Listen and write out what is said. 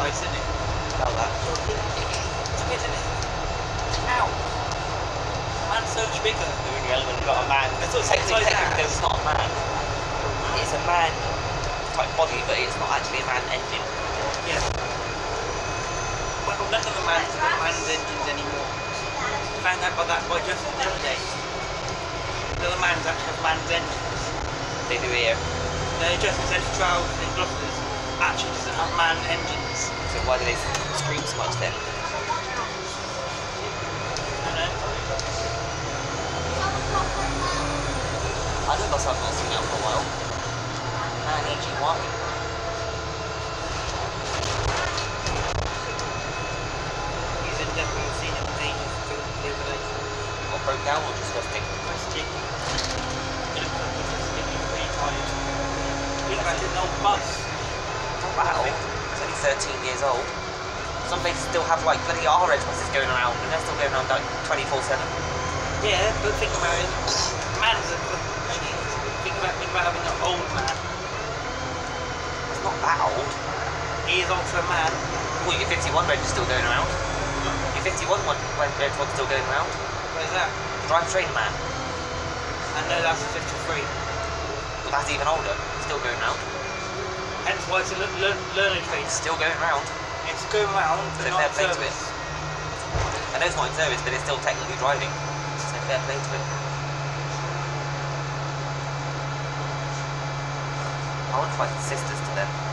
twice, isn't it? About that. It's weird, isn't it? Ow! Man's so much bigger. The only element got a man. I thought Technically, that. it's not a man. It's a man type body, but it's not actually a man engine. Yeah. Well, none of the man's got man's engines anymore. Found out about that by just the other day. The other man's actually have man's engines. They do here. The Justin Central Trials in Gloucester's actually doesn't have man engines. So why do they scream so much then? I don't know. I don't know, I've not seen that for a while. Man, EG1. He's definitely seen it on ages the other day. What broke down or just got stick? Sticky. It looks like it's sticky, really tired. Look like an old bus. It's not that old. It's only 13 years old. Some places still have like bloody R-Edge buses going around, and they're still going around like 24/7. Yeah, but think about it. Man's a jeez. Think about having an old man. It's not that old. He is old for a man. Well, your 51 Reg is still going around. Your 51 Reg one's still going around. Where's that? Drivetrain man. I know that's a 53. Well, that's even older. Still going round. Hence why it's a learner train. Still going round. It's going round, but So not fair in play to service. it. I know it's not in service, but it's still technically driving. So fair play to it. I want to find sisters to them.